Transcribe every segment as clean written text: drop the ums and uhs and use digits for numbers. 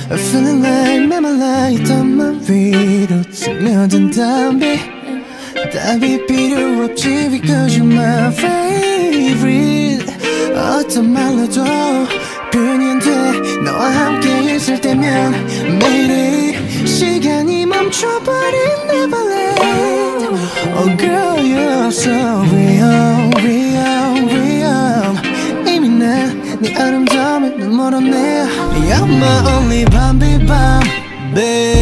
I'm feeling like memorized on my 위로 스며든 답이 필요 없지 because you're my favorite. 어떤 말로도 표현이 안 돼 너와 함께 있을 때면 매일이 시간이 멈춰버린 Neverland. Oh girl you're so real, real, real. 이미 난 네 아름다움에 눈멀었네. You're my only Bambi, Bambi.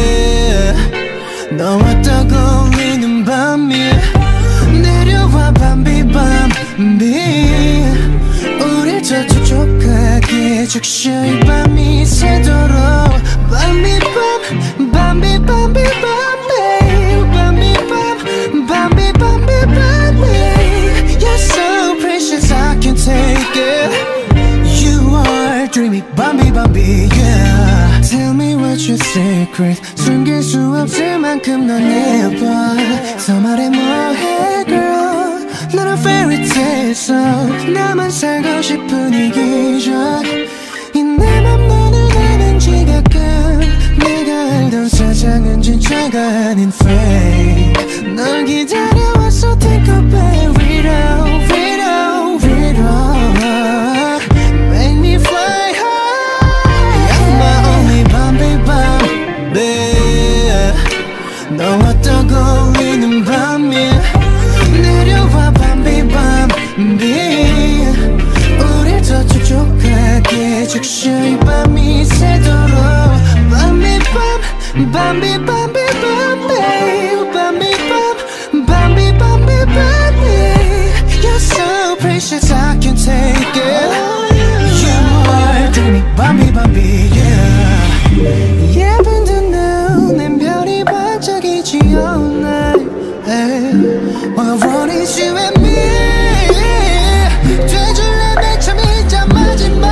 너와 떠올리는 밤이 내려와 Bambi, Bambi. 우릴 더 촉촉하게 적셔 이 밤이 새도록 Bambi, Bambi, Bambi, Bambi. Bambi, Bambi, Bambi, Bambi. You're so precious I can't take it. You are dreamy Bambi, Bambi, yeah. Tell me what's your secret. 숨길 수 없을 만큼 넌 예뻐. 더 말해 뭐해 girl. 넌 a fairy tale song. 나만 살고 싶은 이 기적. 이 내 맘 너는 아는 지각감. 내가 알던 세상은 진짜가 아닌 fake. 널 기다려왔어 take a back. Read out, read out, read out. Make me fly high. You're my only Bambi, Bambi. 너와 떠올리는 밤이 내려와 Bambi, Bambi. 우릴 더 촉촉하게 적셔 이 밤이 새도록 Bambi, Bambi, Bambi, Bambi. Bambi, Bambi, Bambi, Bambi. You're so precious I can't take it. You are dreamy Bambi, Bambi, yeah. 예쁜 듯 눈엔 별이 반짝이지 all night. All I want is you and me. 돼줄래 맨 처음이자 마지막.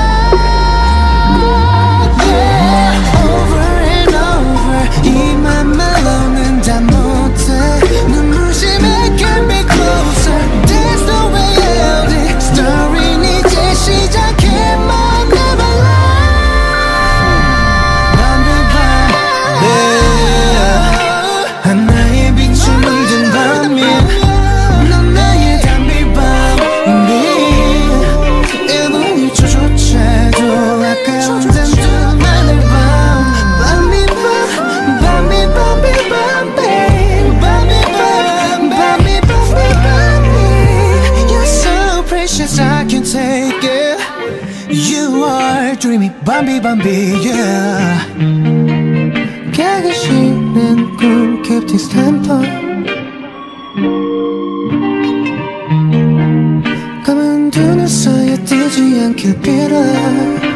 Yeah. Over and over 이 맘만로는 다 못해. 눈부심에 can be closer. There's no way out. Story는 이제 시작해 my Neverland. Bambi, Bambi. 하나의 빛이 물든 밤이 넌 나의 Bambi, Bambi. 1분 1초조차도 아까운 단두만의 밤 Bambi, Bambi, Bambi, Bambi. Bambi, Bambi, Bambi, Bambi. You're so precious I can't take it. You are dreamy Bambi, Bambi, yeah. 가기 싫은 꿈 keep this tempo. 검은 두 눈 사이에 뜨지 않길 빌어.